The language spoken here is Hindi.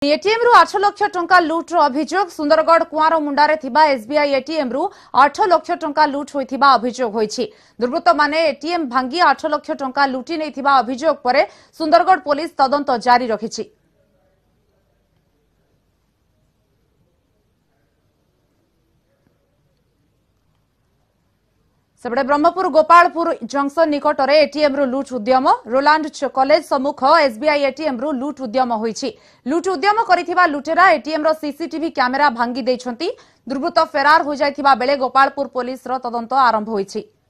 एटीएम रु 8 लाख टंका लुट अभियोग सुंदरगढ़ कुआरमुंडा रे थिबा एसबीआई एटीएम रु 8 लाख टंका लुट होइथिबा अभियोग होइछि। दुर्वृत्त माने एटीएम भांगी 8 लाख टंका लुटी नैथिबा अभियोग परे सुंदरगढ़ पुलिस तदंत जारी रखिछि। सेबडे ब्रह्मपुर गोपालपुर जंक्शन निकट में एटीएम रु लुट उद्यम रोलांड कॉलेज सम्मुख एसबीआई एटीएम रु लुट उद्यम होइछि। लुट उद्यम करिथिबा लुटेरा एटीएम रो सीसीटीवी कैमेरा भांगी दैछंती। दुर्वृत्त फेरार हो जाइथिबा बेले गोपालपुर पुलिस रो तदंत आरंभ होइछि।